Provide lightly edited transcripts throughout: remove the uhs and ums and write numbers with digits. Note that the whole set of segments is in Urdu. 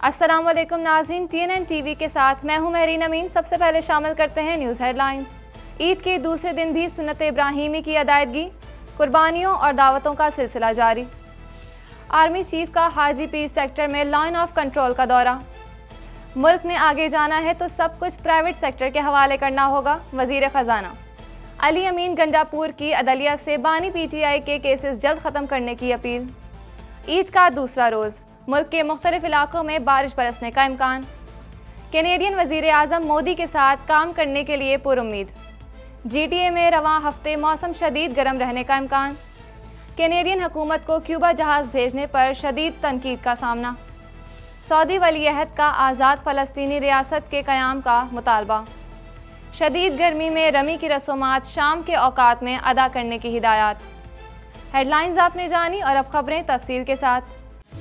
अस्सलाम वालेकुम नाज़रीन, TNN TV के साथ मैं हूं महरीन अमीन। सबसे पहले शामिल करते हैं न्यूज़ हेडलाइंस। ईद के दूसरे दिन भी सुन्नत इब्राहीमी की अदायगी, कुर्बानियों और दावतों का सिलसिला जारी। आर्मी चीफ का हाजी पीर सेक्टर में लाइन ऑफ कंट्रोल का दौरा। मुल्क में आगे जाना है तो सब कुछ प्राइवेट सेक्टर के हवाले करना होगा, वज़ीर ख़जाना। अली अमीन गंडापुर की अदलिया से बानी PTI के केसेस जल्द ख़त्म करने की अपील। ईद का दूसरा रोज़, मुल्क के मुख्तलिफ इलाकों में बारिश बरसने का इम्कान। कैनेडियन वज़ीर आज़म मोदी के साथ काम करने के लिए पुरुम्मीद। GTA में रवां हफ्ते मौसम शदीद गर्म रहने का इम्कान। कैनेडियन हुकूमत को क्यूबा जहाज़ भेजने पर शदीद तनकीद का सामना। सऊदी वलीअहद का आज़ाद फ़लस्तीनी रियासत के क़याम का मुतालबा। शदीद गर्मी में रमी की रसूमात शाम के औकात में अदा करने की हिदायत। हेडलाइंस आपने जानी और अब खबरें तफसील के साथ।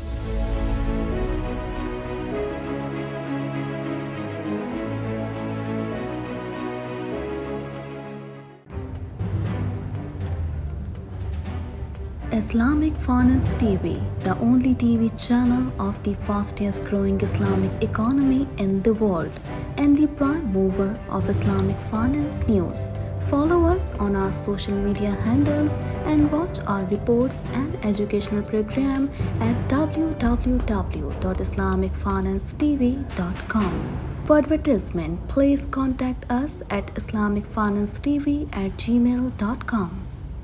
Islamic Finance TV, the only TV channel of the fastest growing Islamic economy in the world and the prime mover of Islamic finance news. Follow us on our social media handles and watch our reports and educational program at www.islamicfinancetv.com. For advertisement, please contact us at islamicfinancetv@gmail.com.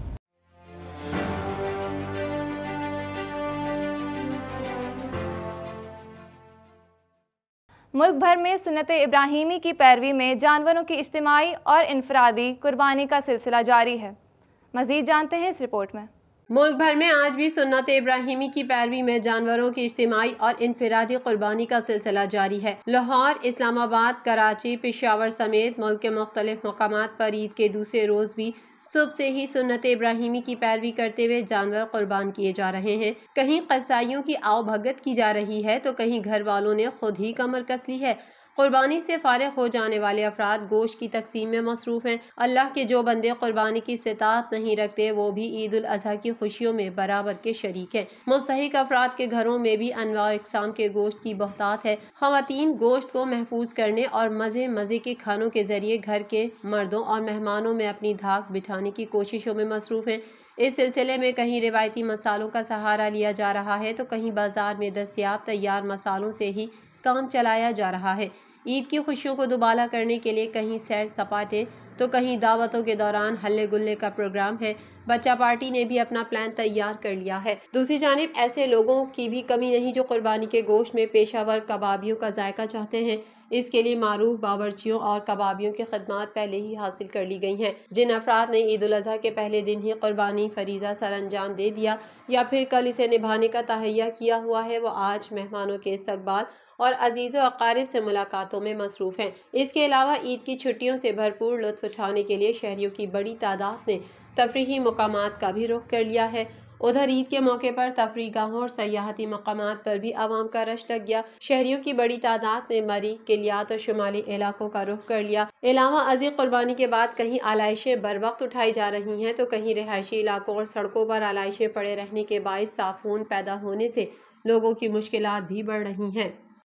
मुल्क भर में सुन्नत इब्राहीमी की पैरवी में जानवरों की इज्तिमाई और इनफरादी कुर्बानी का सिलसिला जारी है। मज़ीद जानते हैं इस रिपोर्ट में। मुल्क भर में आज भी सुन्नत इब्राहीमी की पैरवी में जानवरों की इज्तिमाई और इनफरादी कुर्बानी का सिलसिला जारी है। लाहौर, इस्लामाबाद, कराची, पेशावर समेत मुल्क के मुख्तलिफ मकामात पर ईद के दूसरे रोज़ भी सुबह से ही सुन्नत इब्राहीमी की पैरवी करते हुए जानवर कुर्बान किए जा रहे हैं। कहीं कसाईयों की आवभगत की जा रही है तो कहीं घर वालों ने खुद ही कमर कस ली है। कुर्बानी से फारिग हो जाने वाले अफराद गोश्त की तकसीम में मसरूफ हैं। अल्लाह के जो बंदे कुर्बानी की इस्तिताअत नहीं रखते वो भी ईद उल अज़हा की खुशियों में बराबर के शरीक हैं। मुस्तहिक अफराद के घरों में भी अनवा इकसाम के गोश्त की बहुतात है। ख़वातीन गोश्त को महफूज करने और मज़े मज़े के खानों के ज़रिए घर के मर्दों और मेहमानों में अपनी धाक बिठाने की कोशिशों में मसरूफ हैं। इस सिलसिले में कहीं रिवायती मसालों का सहारा लिया जा रहा है तो कहीं बाजार में दस्तयाब तैयार मसालों से ही काम चलाया जा रहा है। ईद की खुशियों को दुबाला करने के लिए कहीं सैर सपाटे तो कहीं दावतों के दौरान हल्ले गुल्ले का प्रोग्राम है। बच्चा पार्टी ने भी अपना प्लान तैयार कर लिया है। दूसरी जानिब ऐसे लोगों की भी कमी नहीं जो कुर्बानी के गोश्त में पेशावर कबाबियों का जायका चाहते हैं। इसके लिए मारूफ बावर्चियों और कबाबियों की खदमात पहले ही हासिल कर ली गई हैं। जिन अफराद ने ईद उल अज़हा के पहले दिन ही कुर्बानी फरीज़ा सर अंजाम दे दिया या फिर कल इसे निभाने का तहैया किया हुआ है वो आज मेहमानों के इस्तकबाल और अजीज़ों अकारिब से मुलाकातों में मसरूफ़ हैं। इसके अलावा ईद की छुट्टियों से भरपूर लुत्फ़ उठाने के लिए शहरियों की बड़ी तादाद ने तफरीही मकामात का भी रुख कर लिया है। उधर ईद के मौके पर तफरीगाहों और सयाहती मकामात पर भी आवाम का रश लग गया। शहरियों की बड़ी तादाद ने मरी, किलियात और शुमाली इलाकों का रुख कर लिया। अलावा अज़ी कुर्बानी के बाद कहीं आलाइशें बर वक्त उठाई जा रही हैं तो कहीं रिहायशी इलाकों और सड़कों पर आलाइशें पड़े रहने के बाइस ताफून पैदा होने से लोगों की मुश्किलात भी बढ़ रही हैं।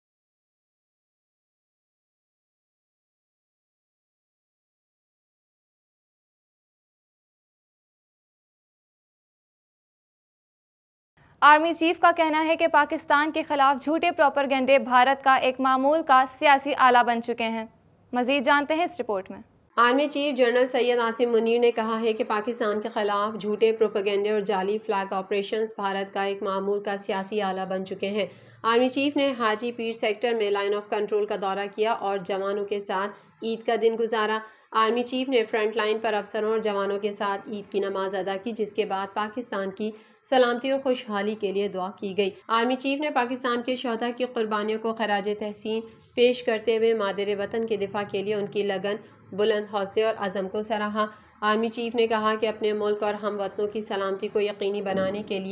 आर्मी चीफ का कहना है कि पाकिस्तान के खिलाफ झूठे प्रोपेगेंडे भारत का एक मामूल का सियासी आला बन चुके हैं। मजीद जानते हैं इस रिपोर्ट में। Army chief general Syed Asim Munir ने कहा है कि पाकिस्तान के खिलाफ झूठे प्रोपेगेंडे और जाली फ्लैग ऑपरेशंस भारत का एक मामूल का सियासी आला बन चुके हैं। आर्मी चीफ ने हाजी पीर सेक्टर में लाइन ऑफ कंट्रोल का दौरा किया और जवानों के साथ ईद का दिन गुजारा। आर्मी चीफ ने फ्रंट लाइन पर अफसरों और जवानों के साथ ईद की नमाज अदा की जिसके बाद पाकिस्तान की सलामती और खुशहाली के लिए दुआ की गई। आर्मी चीफ ने पाकिस्तान के शोहदा की कुर्बानियों को खराज तहसीन पेश करते हुए मादरे वतन के दिफा के लिए उनकी लगन, बुलंद हौसले और अज़म को सराहा। आर्मी चीफ ने कहा कि अपने मुल्क और हम वतनों की सलामती को यकीनी बनाने के लिए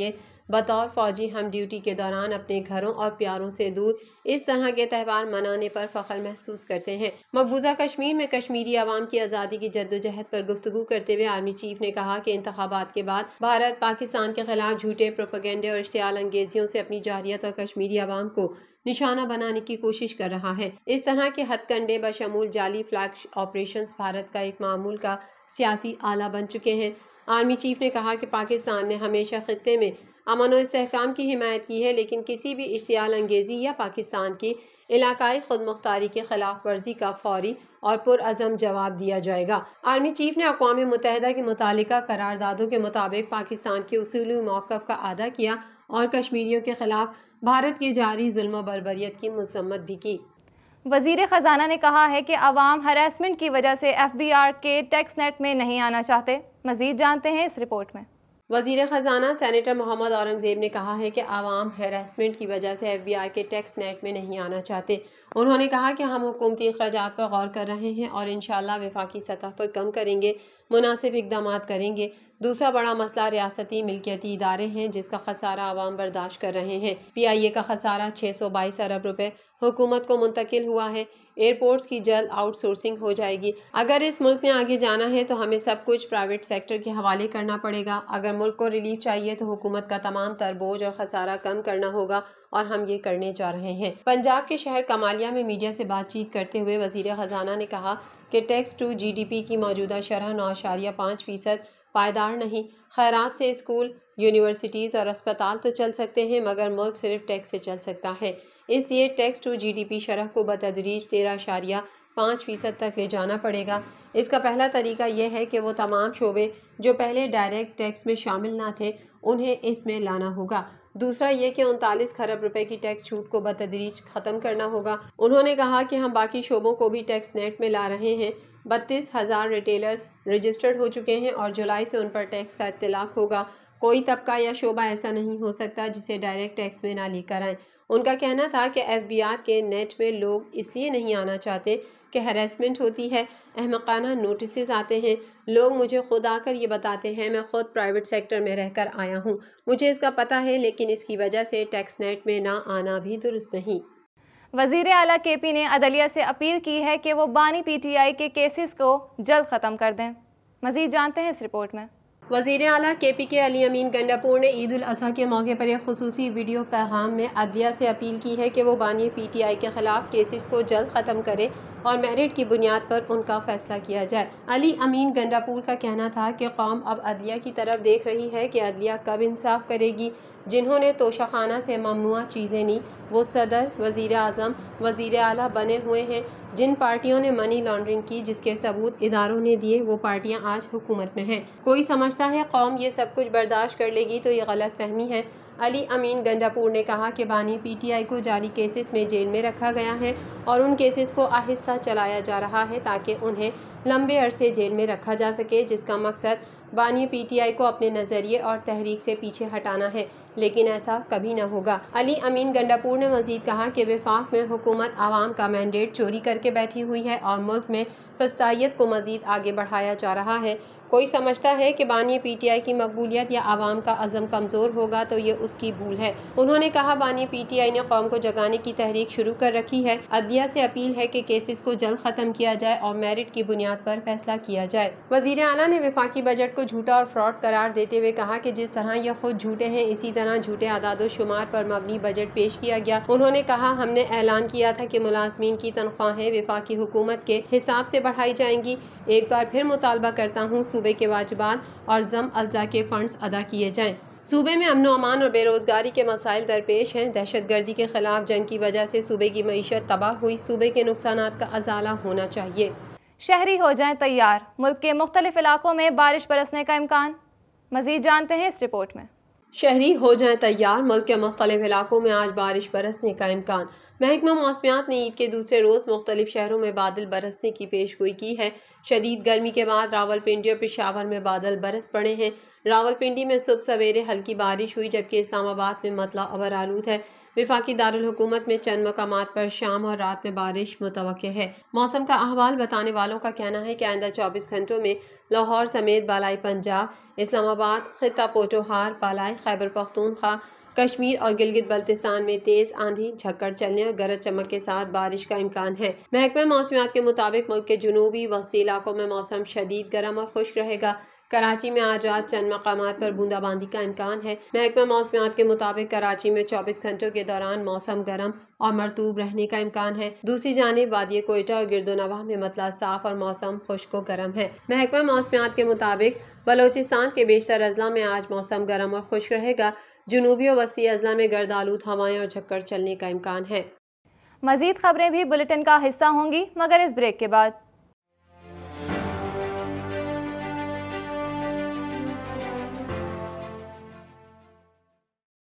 بطور فوجی ہم ڈیوٹی کے دوران اپنے گھروں اور پیاروں سے دور اس طرح کے تہوار منانے پر فخر محسوس کرتے ہیں۔ مقبوضہ کشمیر میں کشمیری عوام کی آزادی کی جدوجہد پر گفتگو کرتے ہوئے آرمی چیف نے کہا کہ انتخابات کے بعد بھارت پاکستان کے خلاف جھوٹے پروپیگنڈے اور اشتعال انگیزیوں سے اپنی جارحیت اور کشمیری عوام کو نشانہ بنانے کی کوشش کر رہا ہے۔ اس طرح کے ہتھ کنڈے بشمول جعلی فلیگ آپریشنز بھارت کا ایک معمول کا سیاسی آلہ بن چکے ہیں۔ آرمی چیف نے کہا کہ پاکستان نے ہمیشہ خطے میں امن و استحکام کی حمایت کی ہے، لیکن کسی بھی اشتعال انگیزی یا پاکستان کی علاقائی خود مختاری کے خلاف ورزی کا فوری اور پرعزم جواب دیا جائے گا۔ آرمی چیف نے اقوام متحدہ کے متعلقہ قراردادوں کے مطابق پاکستان کے اصولی موقف کا اعادہ کیا اور کشمیریوں کے خلاف بھارت کی جاری ظلم و بربریت کی مذمت بھی کی۔ وزیر خزانہ نے کہا ہے کہ عوام ہراسمنٹ کی وجہ سے FBR کے ٹیکس نیٹ میں نہیں آنا چاہتے۔ مزید جانتے ہیں اس رپورٹ میں۔ وزیر خزانہ سینیٹر محمد اورنگزیب نے کہا ہے کہ عوام ہراسمنٹ کی وجہ سے FBI کے ٹیکس نیٹ میں نہیں آنا چاہتے۔ انہوں نے کہا کہ ہم حکومتی اخراجات پر غور کر رہے ہیں اور انشاءاللہ وفاقی سطح پر کم کریں گے، مناسب اقدامات کریں گے۔ دوسرا بڑا مسئلہ ریاستی ملکیتی ادارے ہیں جس کا خسارہ عوام برداشت کر رہے ہیں۔ PIA کا خسارہ 622 ارب روپے حکومت کو منتقل ہوا ہے۔ ایئرپورٹس کی جلد آؤٹ سورسنگ ہو جائے گی۔ اگر اس ملک میں آگے جانا ہے تو ہمیں سب کچھ پرائیویٹ سیکٹر کے حوالے کرنا پڑے گا۔ اگر ملک کو ریلیف چاہیے تو حکومت کا تمام تر بوجھ اور خسارہ کم کرنا ہوگا اور ہم یہ کرنے جا رہے ہیں۔ پنجاب کے شہر کمالیہ میں میڈیا سے بات چیت کرتے ہوئے وزیر خزانہ نے کہا کہ ٹیکس ٹو GDP کی موجودہ شرح 9.5% پائیدار نہیں۔ خیرات سے اسکول، یونیورسٹیز اور اسپتال تو چل سکتے ہیں مگر ملک صرف ٹیکس سے چل سکتا ہے۔ اس لیے ٹیکس ٹو GDP شرح کو بتدریج 13.5% تک لے جانا پڑے گا۔ اس کا پہلا طریقہ یہ ہے کہ وہ تمام شعبے جو پہلے ڈائریکٹ ٹیکس میں شامل نہ تھے انہیں اس میں لانا ہوگا۔ دوسرا یہ کہ 39 کھرب روپے کی ٹیکس چھوٹ کو بتدریج ختم کرنا ہوگا۔ انہوں نے کہا کہ ہم باقی شعبوں کو بھی ٹیکس نیٹ میں لا رہے ہیں۔ 32,000 ریٹیلرز رجسٹرڈ ہو چکے ہیں اور جولائی سے ان پر ٹیکس کا اطلاق ہوگا۔ کوئی طبقہ یا شعبہ ایسا نہیں ہو سکتا جسے ڈائریکٹ ٹیکس میں نہ لے کر آئیں۔ ان کا کہنا تھا کہ FBR کے نیٹ میں لوگ اس لیے نہیں آنا چاہتے کہ ہراسمنٹ ہوتی ہے، احمقانہ نوٹسز آتے ہیں۔ لوگ مجھے خود آ کر یہ بتاتے ہیں، میں خود پرائیویٹ سیکٹر میں رہ کر آیا ہوں، مجھے اس کا پتہ ہے، لیکن اس کی وجہ سے ٹیکس نیٹ میں نہ آنا بھی درست نہیں۔ وزیر اعلیٰ KP نے عدلیہ سے اپیل کی ہے کہ وہ بانی PTI کے کیسز کو جلد ختم کر دیں۔ مزید جانتے ہیں اس رپورٹ میں۔ وزیر اعلیٰ KP کے علی امین گنڈاپور نے عید الاضحیٰ کے موقع پر ایک خصوصی ویڈیو پیغام میں عدلیہ سے اپیل کی ہے کہ وہ بانی PTI کے خلاف کیسز کو جلد ختم کرے اور میرٹ کی بنیاد پر ان کا فیصلہ کیا جائے۔ علی امین گنڈاپور کا کہنا تھا کہ قوم اب عدلیہ کی طرف دیکھ رہی ہے کہ عدلیہ کب انصاف کرے گی۔ جنہوں نے توشہ خانہ سے ممنوعہ چیزیں لیں وہ صدر، وزیر اعظم، وزیر اعلیٰ بنے ہوئے ہیں۔ جن پارٹیوں نے منی لانڈرنگ کی جس کے ثبوت اداروں نے دیے وہ پارٹیاں آج حکومت میں ہیں۔ کوئی سمجھتا ہے قوم یہ سب کچھ برداشت کر لے گی تو یہ غلط فہمی ہے۔ علی امین گنڈاپور نے کہا کہ بانی PTI کو جعلی کیسز میں جیل میں رکھا گیا ہے اور ان کیسز کو آہستہ چلایا جا رہا ہے تاکہ انہیں لمبے عرصے جیل میں رکھا جا سکے، جس کا مقصد بانی PTI کو اپنے نظریے اور تحریک سے پیچھے ہٹانا ہے، لیکن ایسا کبھی نہ ہوگا۔ علی امین گنڈاپور نے مزید کہا کہ وفاق میں حکومت عوام کا مینڈیٹ چوری کر کے بیٹھی ہوئی ہے اور ملک میں فسطائیت کو مزید آگے بڑھایا جا رہا ہے۔ کوئی سمجھتا ہے کہ بانی PTI کی مقبولیت یا عوام کا عزم کمزور ہوگا تو یہ اس کی بھول ہے۔ انہوں نے کہا بانی PTI نے قوم کو جگانے کی تحریک شروع کر رکھی ہے۔ عدلیہ سے اپیل ہے کہ کیسز کو جلد ختم کیا جائے اور میرٹ کی بنیاد پر فیصلہ کیا جائے۔ وزیر اعلیٰ نے وفاقی بجٹ کو جھوٹا اور فراڈ قرار دیتے ہوئے کہا کہ جس طرح یہ خود جھوٹے ہیں اسی طرح جھوٹے اعداد و شمار پر مبنی بجٹ پیش کیا گیا۔ انہوں نے کہا ہم نے اعلان کیا تھا کہ ملازمین کی تنخواہیں وفاقی حکومت کے حساب سے بڑھائی جائیں گی۔ ایک بار پھر مطالبہ کرتا ہوں صوبے کے واجبات اور ضم اضلاع کے فنڈز ادا کیے جائیں۔ صوبے میں امن و امان اور بے روزگاری کے مسائل درپیش ہیں۔ دہشت گردی کے خلاف جنگ کی وجہ سے صوبے کی معیشت تباہ ہوئی، صوبے کے نقصانات کا ازالہ ہونا چاہیے۔ شہری ہو جائیں تیار، ملک کے مختلف علاقوں میں بارش برسنے کا امکان۔ مزید جانتے ہیں اس رپورٹ میں۔ شہری ہو جائیں تیار، ملک کے مختلف علاقوں میں آج بارش برسنے کا امکان۔ محکمہ موسمیات نے عید کے دوسرے روز مختلف شہروں میں بادل برسنے کی پیشگوئی کی ہے۔ شدید گرمی کے بعد راولپنڈی اور پشاور میں بادل برس پڑے ہیں۔ راولپنڈی میں صبح سویرے ہلکی بارش ہوئی جبکہ اسلام آباد میں مطلع ابر آلود ہے۔ वफाकी दारुल-हुकूमत में चंद मकामात पर शाम और रात में बारिश मुतवक्के है। मौसम का अहवाल बताने वालों का कहना है कि आइंदा 24 घंटों में लाहौर समेत बालाई पंजाब, इस्लामाबाद, खित्ता पोटोहार, बालाई खैबर पख्तूनख्वा, कश्मीर और गिलगित बल्तिस्तान में तेज आंधी, झक्कड़ चलने और गरज चमक के साथ बारिश का इम्कान है। महकमा मौसमियात के मुताबिक मुल्क के जुनूबी वस्ती इलाकों में मौसम शदीद गर्म और खुश्क रहेगा। कराची में आज रात चंद मकामात पर बूंदाबांदी का इम्कान है। महकमा मौसमियात के मुताबिक कराची में 24 घंटों के दौरान मौसम गर्म और मरतूब रहने का इम्कान है। दूसरी जानिब वादी कोयटा और गिरदोनवाह में मतला साफ और मौसम खुश्क व गर्म है। महकमा मौसमियात के मुताबिक बलोचिस्तान के बेशतर अजला में आज मौसम गर्म और खुश्क रहेगा। जुनूबी और वस्ती अजला में गर्द आलूद हवाएं और झक्कड़ चलने का इम्कान है। मज़ीद खबरें भी बुलेटिन का हिस्सा होंगी, मगर इस ब्रेक के बाद।